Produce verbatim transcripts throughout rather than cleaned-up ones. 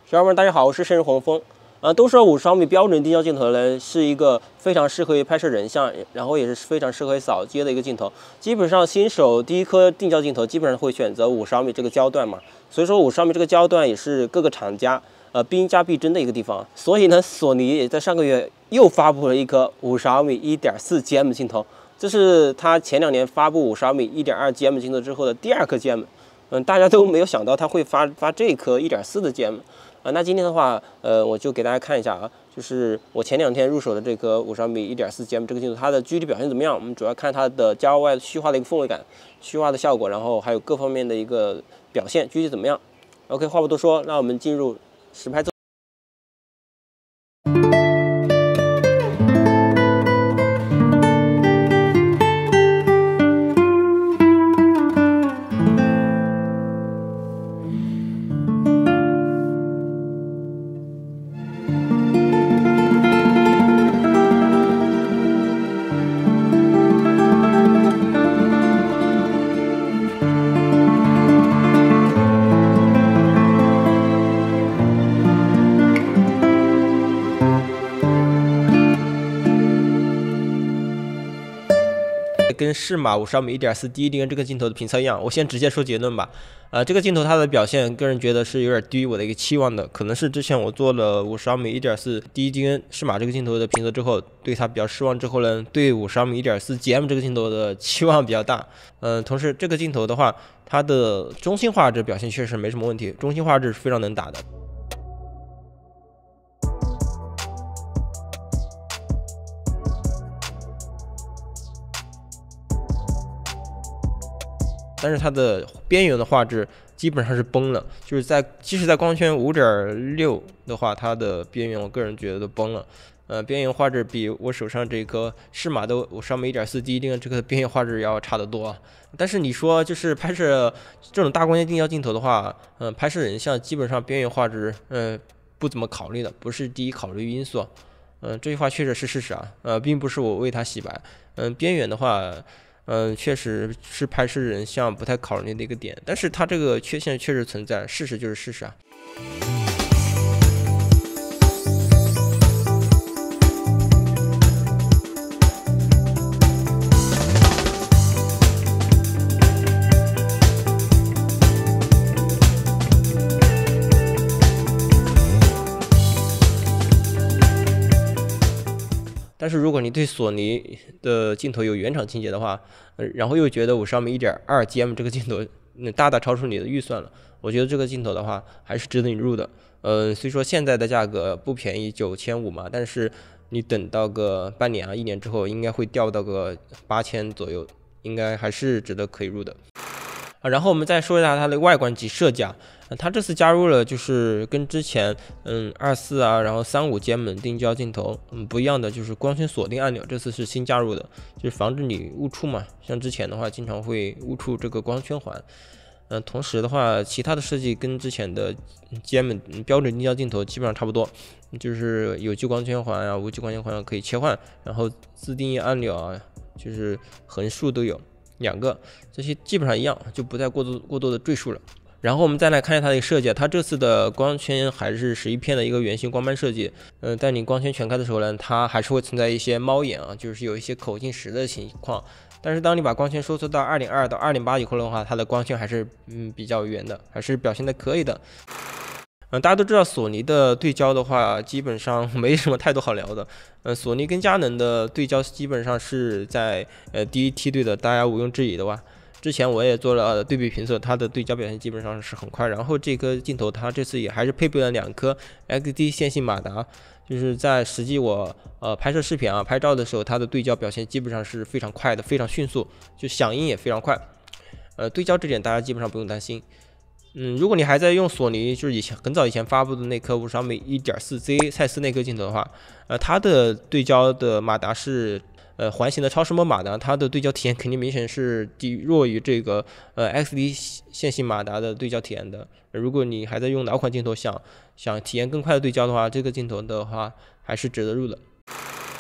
小伙伴们，大家好，我是生日黄蜂。呃，都说五十毫米标准定焦镜头呢，是一个非常适合于拍摄人像，然后也是非常适合于扫街的一个镜头。基本上新手第一颗定焦镜头，基本上会选择五十毫米这个焦段嘛。所以说五十毫米这个焦段也是各个厂家呃兵家必争的一个地方。所以呢，索尼也在上个月又发布了一颗五十毫米 一点四 G M 镜头，这是它前两年发布五十毫米 一点二 G M 镜头之后的第二颗 G M。嗯，大家都没有想到它会发发这颗 一点四 的 G M。啊，那今天的话，呃，我就给大家看一下啊，就是我前两天入手的这颗五十毫米 一点四 G M 这个镜头，它的具体表现怎么样？我们主要看它的加外虚化的一个氛围感、虚化的效果，然后还有各方面的一个表现具体怎么样 ？OK， 话不多说，那我们进入实拍。跟适马五十毫米 一点四 第一定这个镜头的评测一样，我先直接说结论吧。呃，这个镜头它的表现，个人觉得是有点低于我的一个期望的，可能是之前我做了五十毫米 一点四 第一定适马这个镜头的评测之后，对它比较失望之后呢，对五十毫米 一点四 G M 这个镜头的期望比较大。嗯、呃，同时这个镜头的话，它的中性画质表现确实没什么问题，中性画质是非常能打的。但是它的边缘的画质基本上是崩了，就是在即使在光圈 五点六 的话，它的边缘我个人觉得都崩了。呃，边缘画质比我手上这颗适马的我上面 一点四 第一定这个边缘画质要差得多。但是你说就是拍摄这种大光圈定焦镜头的话，嗯、呃，拍摄人像基本上边缘画质，嗯、呃，不怎么考虑的，不是第一考虑因素。嗯、呃，这句话确实是事实啊，呃，并不是我为它洗白。嗯、呃，边缘的话。嗯、呃，确实是拍摄人像不太考虑的一个点，但是它这个缺陷确实存在，事实就是事实啊。但是如果你对索尼的镜头有原厂情节的话，呃，然后又觉得五十毫米 一点二 G M 这个镜头，那大大超出你的预算了，我觉得这个镜头的话还是值得你入的。呃，虽说现在的价格不便宜，九千五嘛，但是你等到个半年啊、一年之后，应该会掉到个八千左右，应该还是值得可以入的。啊，然后我们再说一下它的外观及设计啊。呃、它这次加入了就是跟之前嗯二四啊，然后三五 G M 定焦镜头嗯不一样的，就是光圈锁定按钮，这次是新加入的，就是防止你误触嘛。像之前的话，经常会误触这个光圈环。嗯、呃，同时的话，其他的设计跟之前的 G M 标准定焦镜头基本上差不多，就是有机光圈环啊、无机光圈环可以切换，然后自定义按钮啊，就是横竖都有两个，这些基本上一样，就不再过多过多的赘述了。然后我们再来看一下它的设计，它这次的光圈还是十一片的一个圆形光斑设计。嗯、呃，在你光圈全开的时候呢，它还是会存在一些猫眼啊，就是有一些口径时的情况。但是当你把光圈收缩到 二点二 到 二点八 以后的话，它的光圈还是嗯比较圆的，还是表现的可以的。嗯、呃，大家都知道索尼的对焦的话，基本上没什么太多好聊的。呃，索尼跟佳能的对焦基本上是在呃第一梯队的，大家毋庸置疑的吧。之前我也做了对比评测，它的对焦表现基本上是很快。然后这颗镜头它这次也还是配备了两颗 X D 线性马达，就是在实际我呃拍摄视频啊、拍照的时候，它的对焦表现基本上是非常快的，非常迅速，就响应也非常快。呃，对焦这点大家基本上不用担心。嗯，如果你还在用索尼，就是以前很早以前发布的那颗五十毫米 一点四 Z 蔡司那颗镜头的话，呃，它的对焦的马达是。呃，环形的超声波马达，它的对焦体验肯定明显是低弱于这个呃 X D 线性马达的对焦体验的。如果你还在用老款镜头想想体验更快的对焦的话，这个镜头的话还是值得入的。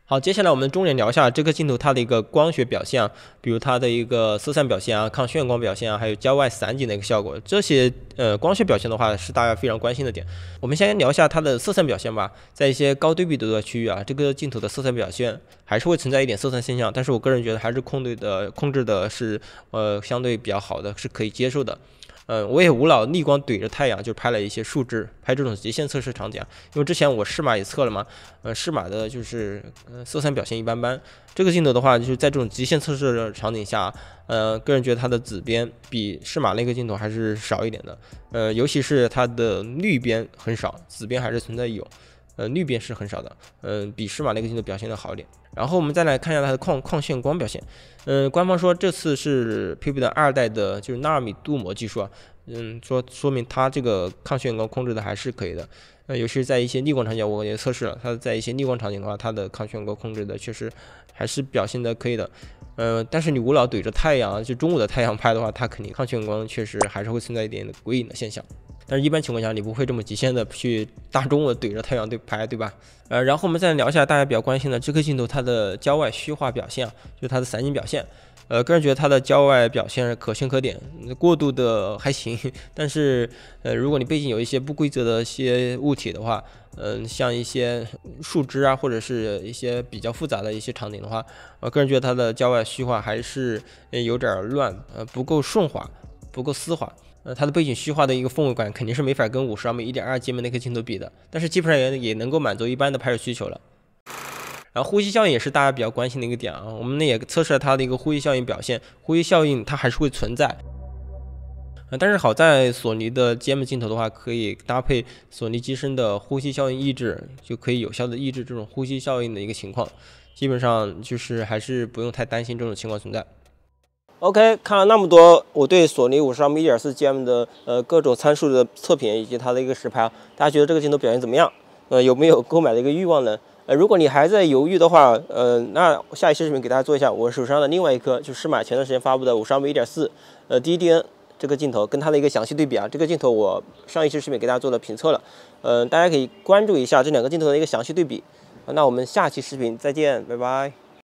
好，接下来我们重点聊一下这个镜头它的一个光学表现啊，比如它的一个色散表现啊、抗眩光表现啊，还有郊外散景的一个效果。这些呃光学表现的话是大家非常关心的点。我们先聊一下它的色散表现吧。在一些高对比度的区域啊，这个镜头的色散表现还是会存在一点色散现象，但是我个人觉得还是控制的控制的是呃相对比较好的，是可以接受的。嗯，我也无脑逆光怼着太阳，就拍了一些树枝，拍这种极限测试场景啊。因为之前我适马也测了嘛，呃，适马的就是呃色散表现一般般。这个镜头的话，就是在这种极限测试的场景下，呃，个人觉得它的紫边比适马那个镜头还是少一点的，呃，尤其是它的绿边很少，紫边还是存在有。呃，绿边是很少的，嗯、呃，比适马那个镜头表现的好一点。然后我们再来看一下它的抗抗眩光表现，嗯、呃，官方说这次是配备的二代的，就是纳米镀膜技术啊，嗯，说说明它这个抗眩光控制的还是可以的。呃，尤其是在一些逆光场景，我也测试了，它在一些逆光场景的话，它的抗眩光控制的确实还是表现的可以的。呃，但是你无脑怼着太阳，就中午的太阳拍的话，它肯定抗眩光确实还是会存在一点鬼影的现象。但是，一般情况下，你不会这么极限的去大中午怼着太阳对拍，对吧？呃，然后我们再聊一下大家比较关心的这颗镜头它的郊外虚化表现啊，就是它的散景表现。呃，个人觉得它的郊外表现可圈可点，过度的还行，但是呃，如果你背景有一些不规则的一些物体的话，嗯、呃，像一些树枝啊，或者是一些比较复杂的一些场景的话，我个人觉得它的郊外虚化还是有点乱，呃，不够顺滑，不够丝滑。呃，它的背景虚化的一个氛围感肯定是没法跟五十毫米一点二 G 那颗镜头比的，但是基本上也也能够满足一般的拍摄需求了。然后呼吸效应也是大家比较关心的一个点啊，我们呢也测试了它的一个呼吸效应表现，呼吸效应它还是会存在。呃，但是好在索尼的 G M 镜头的话，可以搭配索尼机身的呼吸效应抑制，就可以有效的抑制这种呼吸效应的一个情况，基本上就是还是不用太担心这种情况存在。OK， 看了那么多我对索尼五十毫米 一点四 G M 的呃各种参数的测评以及它的一个实拍，大家觉得这个镜头表现怎么样？呃，有没有购买的一个欲望呢？呃，如果你还在犹豫的话，呃，那下一期视频给大家做一下我手上的另外一颗，就是适马前段时间发布的五十毫米 一点四 呃 D D N 这个镜头，跟它的一个详细对比啊。这个镜头我上一期视频给大家做了评测了，呃，大家可以关注一下这两个镜头的一个详细对比。那我们下期视频再见，拜拜。